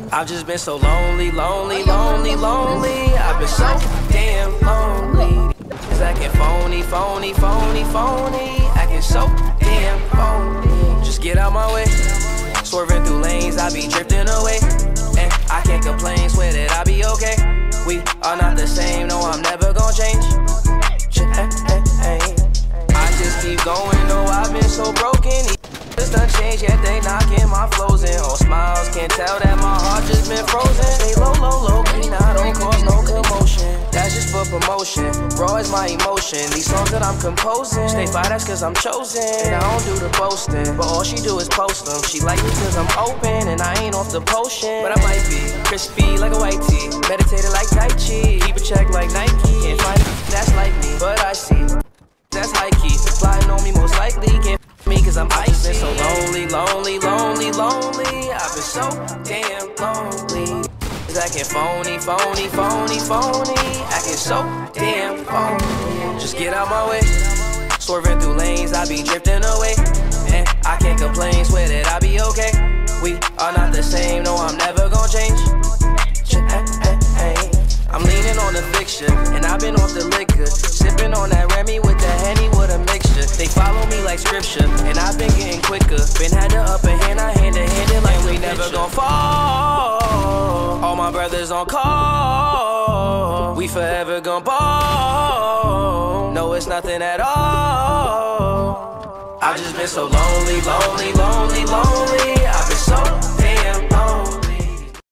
I've just been so lonely, lonely, lonely, lonely. I've been so damn lonely. Cause acting phony, phony, phony, phony. Acting so damn phony. Just get out my way. Swerving through lanes, I be drifting away. And I can't complain, swear that I be okay. We are not the same, no, I'm never gonna change. I just keep going, no, I've been so broken. Just done changed, yet they knocking my flows in. All smiles, can't tell that my heart just been frozen. Stay low, low, low, key, now don't cause no commotion. That's just for promotion, raw is my emotion. These songs that I'm composing, stay fire, that's cause I'm chosen. I don't do the boasting, but all she do is post them. She like me cause I'm open, and I ain't off the potion. But I might be crispy like a white tee, meditated like Tai Chi, keep a check like Nike. Can't find that's like me, but I see that's high key. Flying on me most likely, can't me cause I'm icy. I've been so lonely, lonely, lonely, lonely. I've been so damn lonely. Acting phony, phony, phony, phony. Acting so damn phony. Just get out my way. Swerving through lanes, I be drifting away. And I can't complain, swear that I be okay. We are not the same, no, I'm never gonna change. I'm leaning on the fixture, and I've been off the liquor. Sipping on that Remy with the Henny with a mixture. They follow me like scripture, and I've been getting quicker. Been had the upper hand, I hand to hand it like we never gon' fall. All my brothers on call, we forever gon' ball. No, it's nothing at all. I've just been so lonely, lonely, lonely, lonely.